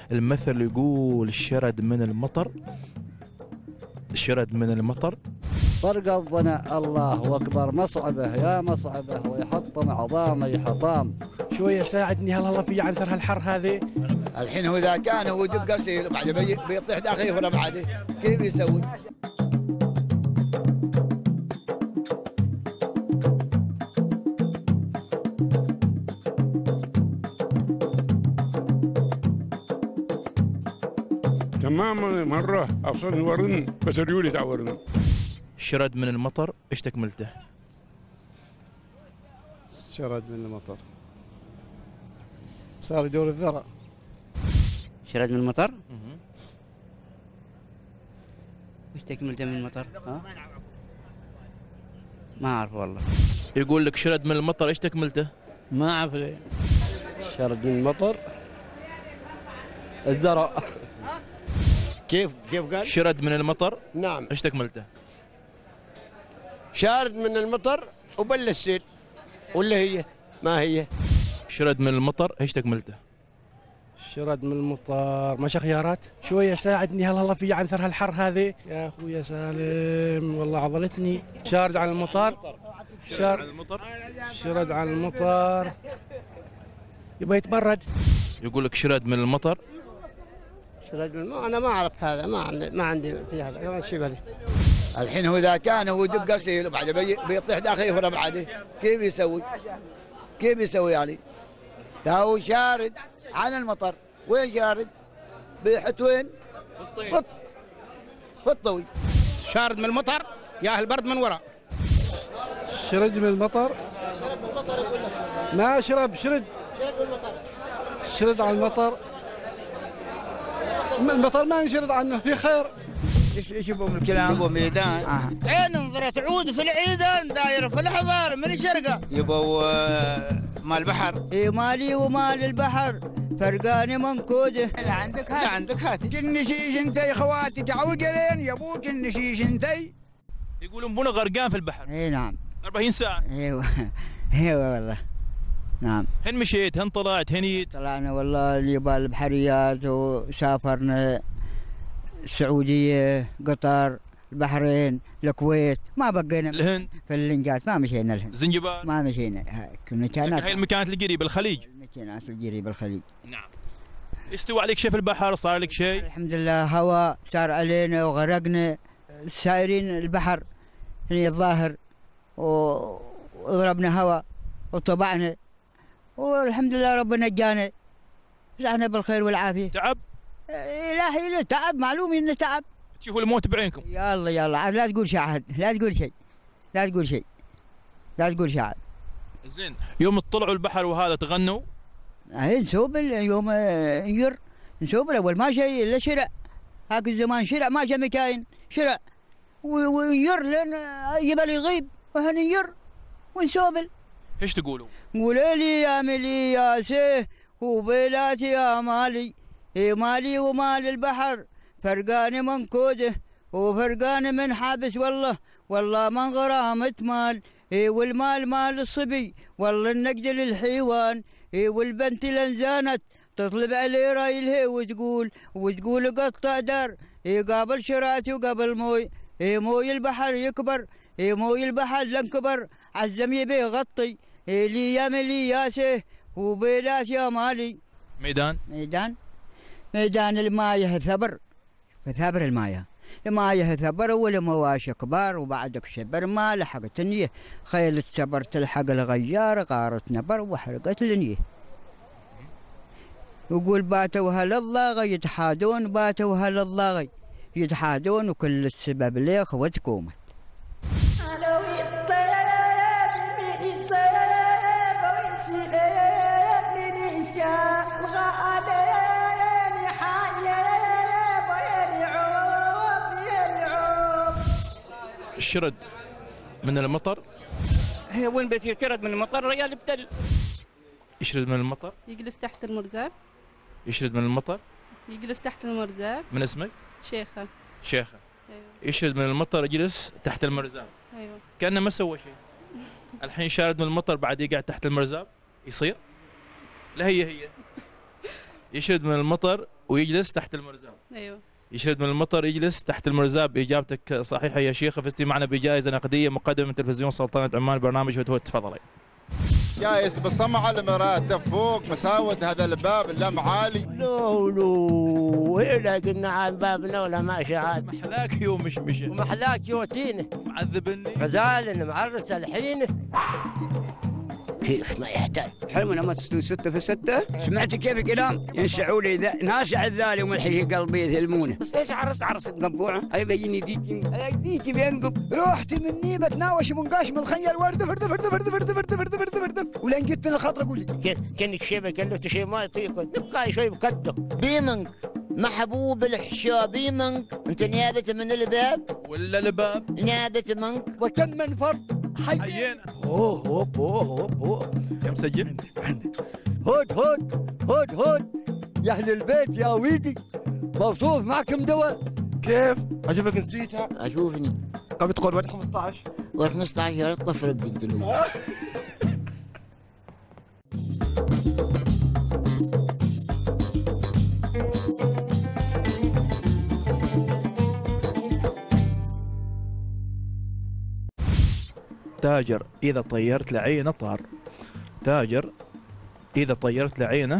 المثل يقول الشرد من المطر، الشرد من المطر. فرق الظنع الله أكبر، مصعبه يا مصعبه ويحطم عظامي حطام. شوية ساعدني هلا في عنثر هالحر هذه. الحين هو إذا كان هو دق غسيل بعد بيطيح داخل ولا بعده كيف يسوي؟ تمام مرة أبصرني ورن بس ريولي تعورن. الشرد من المطر ايش تكملته؟ شرد من المطر صار يدور الذرة. شرد من المطر؟ وش تكملته من المطر؟ ها؟ ما أعرف والله. يقول لك شرد من المطر ايش تكملته؟ ما أعرف ليه. شرد من المطر الذرة. كيف قال؟ شرد من المطر نعم. ايش تكملته؟ شارد من المطر وبل السيل ولا هي ما هي؟ شرد من المطر ايش تكملته؟ شرد من المطر ماشي خيارات. شوية ساعدني هلا في عنثر هالحر هذه. يا أخويا سالم والله عضلتني. شارد عن المطر. شرد عن المطر. شرد عن المطر يبغى يتبرد. يقول لك شرد من المطر. شرد من انا ما اعرف هذا، ما عندي في هذا ما شبه لي. الحين هو اذا كان هو دق غسيل بعد بيطيح داخل ولا بعده كيف يسوي؟ كيف يسوي يعني؟ لا هو شارد عن المطر. وين شارد؟ بيحت وين؟ في الطوي. شارد من المطر يا البرد من وراء. شرد من المطر. ما شرب شرد. شرد عن المطر. المطر ما نشرد عنه في خير. ايش يبغوا من الكلام؟ يبغوا ميدان. عين انظرت عود في العيدان داير في الحضار من شرقه. يبغوا مال البحر. إيه مالي ومال البحر فرقاني منكوده. لا عندك هاتي. لا عندك هاتي. النشيش انتي خواتي تعوقلين يا ابوك النشيش انتي. يقولون بونا غرقان في البحر. اي نعم. 40 ساعة. ايوه ايوه والله. نعم. هن مشيت هن طلعت هن جيت. طلعنا والله اليابان البحريات وسافرنا السعودية، قطر، البحرين، الكويت، ما بقينا. الهند. في اللنجات ما مشينا الهند. زنجبار. ما مشينا كنا كانت. هاي المكانات القريبة الخليج. المكانات القريبة الخليج. نعم. استوى عليك شيء في البحر؟ صار لك شيء؟ الحمد لله هواء صار علينا وغرقنا. سائرين البحر هي الظاهر وضربنا هواء وطبعنا والحمد لله ربنا نجانا. رجعنا بالخير والعافية. تعب؟ لا هي تعب معلوم انه تعب. تشوفوا الموت بعينكم. يلا يلا لا تقول شيء عاد، لا تقول شيء، لا تقول شيء، لا تقول شيء عاد. زين يوم طلعوا البحر وهذا تغنوا؟ هي نسوبل يوم ينجر نسوبل اول ما شيء الا شرع. هاك الزمان شرع ما شيء مكاين شرع وينجر لين يبل يغيب وهننجر ونسوبل. ايش تقولوا؟ قولوا لي يا ملي يا سيه وبيلاتي يا مالي. مالي ومال البحر فرقاني من كوده وفرقاني من حابس والله من غرامة مال. والمال مال الصبي والله النقد للحيوان. والبنت لنزانت تطلب عليه رايلها وتقول قطع دار. قابل شراتي وقابل موي. موي البحر يكبر. موي البحر لنكبر عزم يبي يغطي. لي يا ملي يا سيه وبيلاش يا مالي. ميدان المايه ثبر. فثبر المايه ثبر والمواشي كبار وبعدك شبر ما لحقت النيه. خيل السبر تلحق الغيار غارت نبر وحرقت النيه. وقول باتوا هل الضاغي يتحادون باتوا هل الضاغي يتحادون وكل السبب ليه خوتكومت. الشرد من المطر. هي وين بيصير شرد من المطر ريال يبتل. يشرد من المطر. يجلس تحت المرزاب. يشرد من المطر. يجلس تحت المرزاب. من اسمك؟ شيخة. شيخة. أيوة. يشرد من المطر يجلس تحت المرزاب. ايوه. كأنه ما سوى شيء. الحين شارد من المطر بعد يقعد تحت المرزاب يصير؟ لا هي يشرد من المطر ويجلس تحت المرزاب. ايوه. يشرد من المطر يجلس تحت المرزاب. اجابتك صحيحه يا شيخه، فزتي معنا بجائزه نقديه مقدمه من تلفزيون سلطنه عمان برنامج هدهد. تفضلي. جايز بصمع المراتب فوق مساود هذا الباب اللمعالي. لو إلا قلنا عن بابنا ولا ماشي عاد. محلاك يوم مشمشه ومحلاك يوتينه معذبني غزال معرس الحين. كيف ما يحتاج حلمنا ما تستوي 6 في 6. سمعت كيف الكلام؟ ينشعوا لي ناشع الذالي وملحي قلبي يثلمونه. بس ايش عرس قبوعه؟ هاي بيجيني ديكي بينقب. رحت مني بتناوش منقاش من الخيل ورد فرد فرد فرد فرد فرد فرد فرد فرد ولين جيت من الخطر اقول لي كيف كانك شيبه قال له شيء ما يطيق نبقى شوي بكده. بيمنك محبوب الحشا بيمنك. انت نيابه من الباب ولا الباب؟ نيابه منك. وكم من فرد حيينا. اوه يا مسجل هود يا اهل البيت يا ويدي موصوف معكم دواء. كيف؟ اشوفك نسيتها. اشوفني قبل تقول وين 15 و 15 الطفل بدلوا. تاجر إذا طيرت لعينه طار. تاجر إذا طيرت لعينه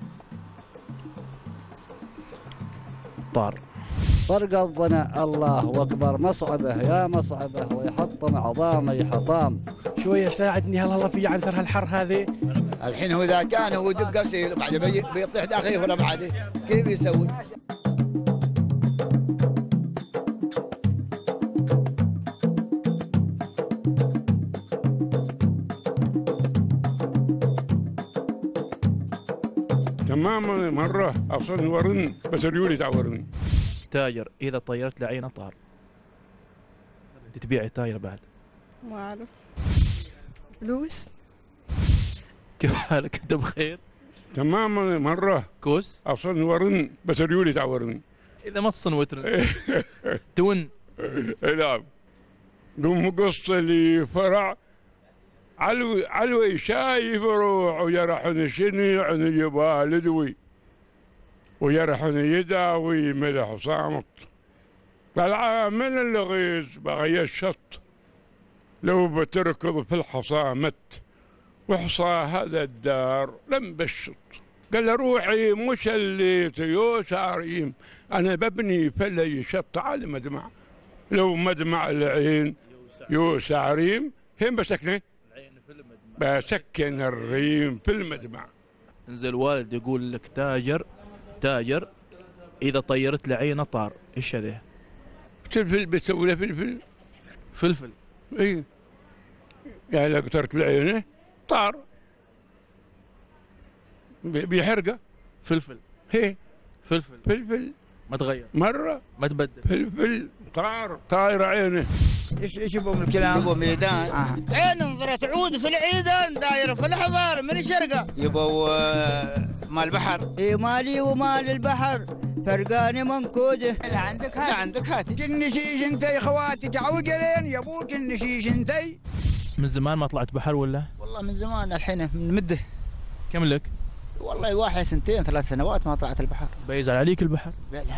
طار. فرق الظنا الله أكبر مصعبه يا مصعبه ويحطم عظامي حطام. شويه ساعدني هلا في عنثر هالحر هذه. الحين هو إذا كان هو دق غسيل بعد بيطيح داخل يفرم بعده كيف يسوي؟ تمام مرة أصلا ورن بس ريولي تعورني. تاجر إذا طيرت لعينه طار. أنت تبيعي تاجر بعد؟ ما اعرف. فلوس. كيف حالك؟ أنت بخير؟ تمام مرة كوس؟ أصلا ورن بس ريولي تعورني. إذا ما تصن وترن تون. نعم. قوم قص لي فرع علوي شايف روح ويرحني شنيع الجبال ادوي ويرحني يداوي ملح صامت. طلع من الغيز بغي الشط لو بتركض في الحصامت وحصى هذا الدار لم بشط. قال له روحي مش اللي تيوس عريم انا ببني فلا يشط على مدمع لو مدمع العين يوس عريم. هين بسكنه؟ بسكن الريم في المدمع. انزل والد يقول لك تاجر اذا طيرت لعينه طار. ايش هذا؟ فلفل بتسوي له فلفل. اي يعني لو قطرت لعينه طار بيحرقه. فلفل. هي فلفل ما تغير مره ما تبدل. فلفل طاير عينه. ايش يبغوا من الكلام؟ ابو ميدان عين انظرت عود في العيدان داير في الحضار من الشرقه. يبغوا مال البحر. اي مالي ومال البحر فرقاني منكوجه. لا عندك هاتي. لا عندك هاتي. النشيش انتي خواتي تعوقلين يا ابوك النشيش انتي. من زمان ما طلعت بحر ولا؟ والله من زمان الحين من مده. كم لك؟ والله واحد 2 3 سنوات ما طلعت البحر. بيزعل عليك البحر؟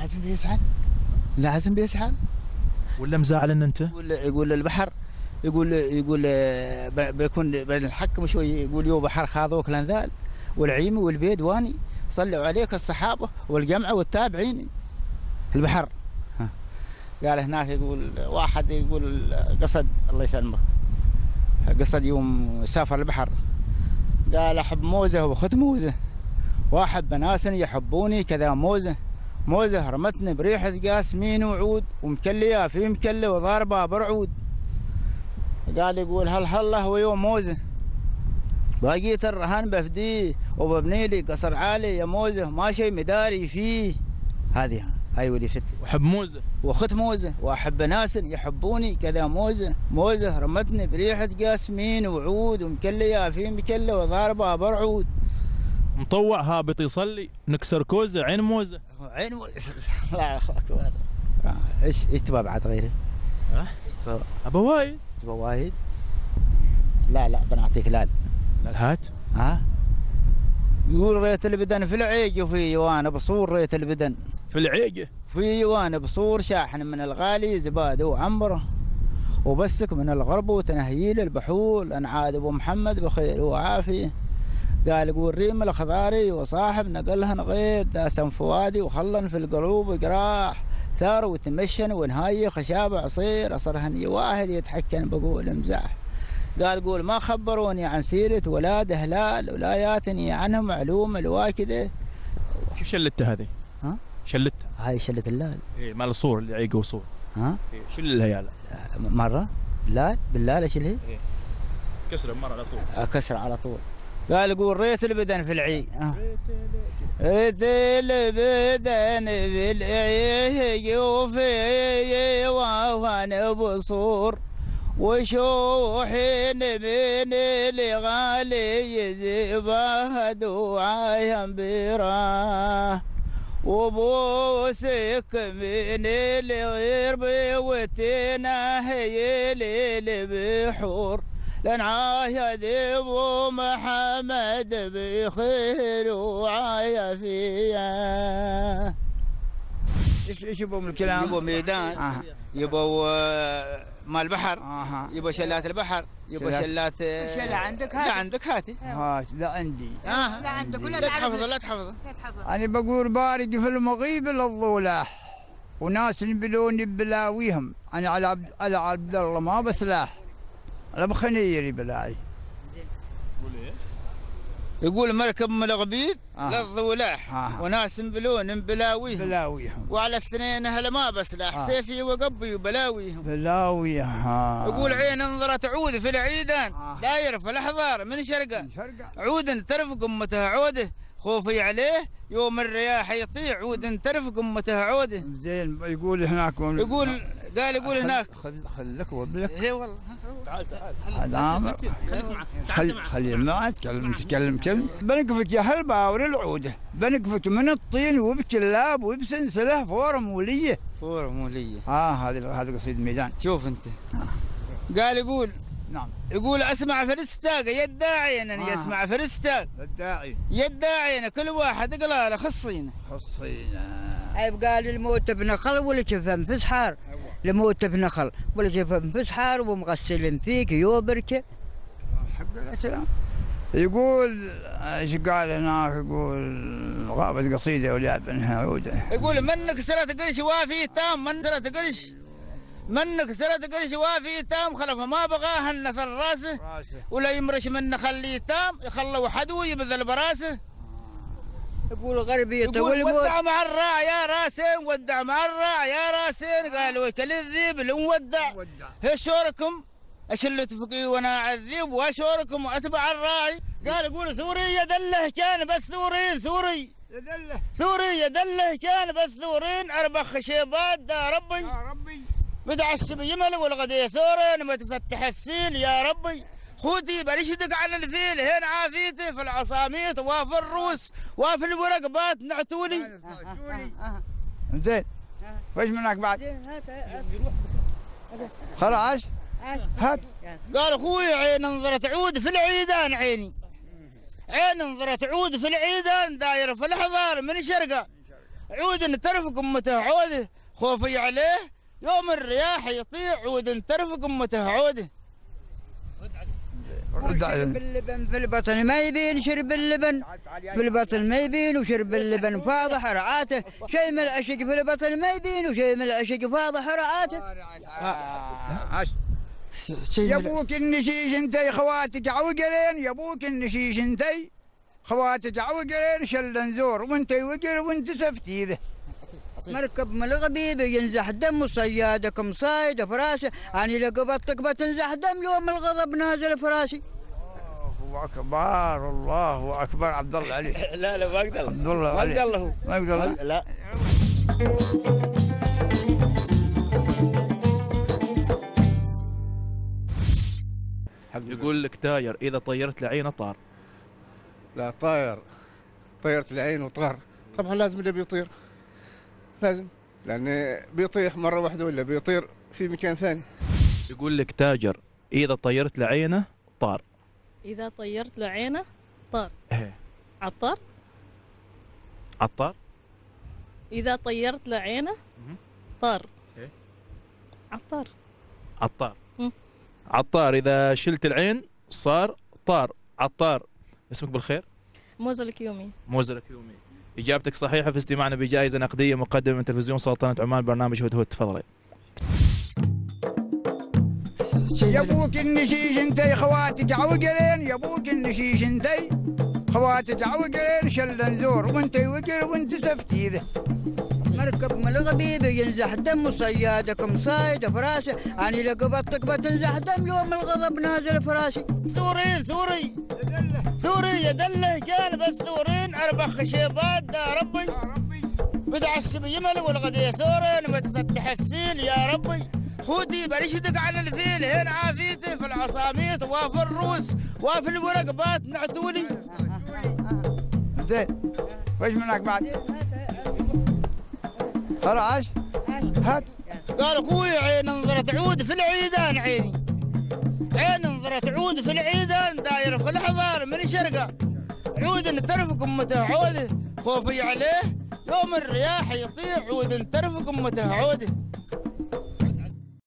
لازم بيزعل ولا مزعل ان انت؟ يقول البحر يقول بيكون بين الحكم شوي يقول يو بحر خاضوك لنذال والعيمي والبيد واني صلوا عليك الصحابه والجمع والتابعين. البحر قال هناك يقول واحد يقول قصد الله يسلمك قصد يوم سافر البحر قال احب موزه واخذ موزه واحب ناس يحبوني كذا موزه رمتني بريحه قاسمين وعود ومكليه في مكله وضاربه برعود. قال يقول هلا هو يوم موزه باقيت الرهان بفديه وببني لي قصر عالي يا موزه ما شيء مداري فيه. هذه هاي ولي فتي وحب موزه واخذ موزه واحب ناس يحبوني كذا موزه رمتني بريحه قاسمين وعود ومكليه في مكله وضاربه برعود. مطوع هابط يصلي نكسر كوزه عين موزه. الله اكبر. ايش تبغى بعد غيره؟ ايش تبغى؟ ابى وايد. تبغى وايد؟ لا بنعطيك لال هات. يقول ريت البدن في العيج وفي وانا بصور ريت البدن في العيجة في وانا بصور شاحن من الغالي زباده وعمره وبسك من الغرب وتنهيل البحول انعاد ابو محمد بخير وعافيه. قال يقول ريم الخضاري وصاحب نقلهن غير داسن فوادي وخلن في القلوب جراح ثار وتمشن ونهاية خشاب عصير أصرهن يواهل يتحكن بقول مزاح. قال قول ما خبروني عن سيرة ولاد هلال ولا ياتني عنهم معلوم الواكدة. شو شلتها هذه؟ ها؟ شلتها هاي شلة اللال. ايه مال الصور اللي عيقه وصور. ها؟ إيه شلها يالا. مرة؟ بالله اشيلها؟ إيه. كسرة مرة على طول. كسر على طول. قال يقول ريت البدن في العي. ريت البدن في العي وفي وانا بصور وشوحين من الغالي زباد وعايم براه وبوسك من الغرب وتنهي للبحور لان عايد ابو محمد بخير وعافيه. ايش يبغوا من الكلام؟ يبغوا ميدان يبغوا مال البحر يبغى شلات البحر يبغى شلات شلة عندك هاتي. لا عندك هاتي. لا عندي. لا عندك ولا لا تحفظه لا تحفظه. أنا بقول بارد في المغيب للضولاح وناس ينبلون بلاويهم. أنا على عبد الله ما بسلاح أنا بخنيري بلاي. يقول مركب من الغبيب للضولاح وناس ينبلون بلاويهم وعلى الاثنين اهل ما بسلاح سيفي وقبي وبلاويهم. يقول عين انظرت عود في العيدان داير في الاحضار من شرقه عود ترفق امته عوده خوفي عليه يوم الرياح يطيع عود ترفق امته عوده. زين يقول هناك يقول هناك خلك وابلك. اي والله تعال خلي ما تتكلم كلمه. بنقفك يا هالباور العوده بنقفك من الطين وبكلاب وبسنسله فورموليه. هذا قصيد ميدان. شوف انت قال يقول نعم يقول اسمع فرستاق يداعي يسمع فرستاق يداعي كل واحد قلاله خصينا عيب. قال الموت بنخل والكفن في سحار الموت بنخل والكفن في سحار ومغسل فيك يوبركه. حق الكلام. يقول ايش قال هناك؟ يقول غابت قصيده ولعب بنها عوده. يقول منك سرت قرش وافي تام من سرت قرش منك سرت قرش وافي تام خلف ما بغاه النثر راسه ولا يمرش من خليه تام يخلوا حدو يبذل براسه. يقول غربي يقول ودع مع الراع يا راسين ودع مع الراع يا راسين قال وكل الذيب اللي مودع هشوركم اشل تفقي وانا اعذب واشوركم واتبع الراعي. قال يقول ثوري يدله كان بس ثوري يدله كان بس ثورين اربخ شيبات دا ربي متعشب يمل والغدي ثورين متفتح الفيل يا ربي خودي برشدك على الفيل هين عافيتي في العصاميت وفي الروس وفي الورقبات نعتولي. زين وش منك بعد؟ خلاص هات. قال اخوي عين نظرت عود في العيدان عين نظرت عود في العيدان داير في الاحضار من شرقه عود ترفق امته عوده خوفي عليه يوم الرياح يطيع عود ترفق امته عوده. شرب اللبن في البطن ما يبين شرب اللبن في البطن ما يبين وشرب اللبن فاضح رعاته شيء من العشق في البطن ما يبين وشيء من العشق فاضح رعاته. يبوك النشيش انتي خواتك عوقرين يبوك النشيش انتي خواتك عوقرين شل نزور وانتي وقر وانت سفتي به. مركب من الغبيب ينزح دم وصيادكم صايد فراسه اني لقبطك بتنزح دم يوم الغضب نازل فراسي. الله اكبر الله اكبر. عبد الله علي لا ما اقدر عبد الله علي ما اقدر لا. يقول لك تاير اذا طيرت لعينه طار. لا طيرت العين وطار طبعا لازم اللي بيطير لازم لأن بيطيح مرة واحدة ولا بيطير في مكان ثاني. يقول لك تاجر إذا طيرت لعينه طار. إذا طيرت لعينه طار. إيه عطار. عطار. إذا طيرت له عينه طار. عطار. عطار. عطار إذا شلت العين صار طار. عطار. اسمك بالخير؟ موزة الكيومي. موزة الكيومي. إجابتك صحيحة، فزتي معنا بجائزة نقدية مقدمة من تلفزيون سلطنة عمان برنامج هدهد. تفضلي. يا ابوك النشيش انتي خواتك عوقرين، يا ابوك النشيش انتي خواتك عوقرين، شل نزور وانتي وقر وانت سفتي به. مركب من الغبيب ينزح دم صيادكم صايد فراسي، اني لقبطك بتنزح دم يوم الغضب نازل فراسي. ثوري ثوري يا دله كان بس ثورين اربع خشيبات دا ربي بدع السب يمل والغدية ثورين متفتح السيل يا ربي. خودي برشدك على الفيل هين عافيتي في العصاميط وفي الروس وفي الورقبات نعتولي. زين وش منك بعد؟ فرعش هات. قال اخوي عين نظرة عود في العيدان، عيني عين نظرة عود في العيدان داير في الحضار من شرقه، عود ترفق امته عوده خوفي عليه يوم الرياح يطيع، عود ترفق امته عوده.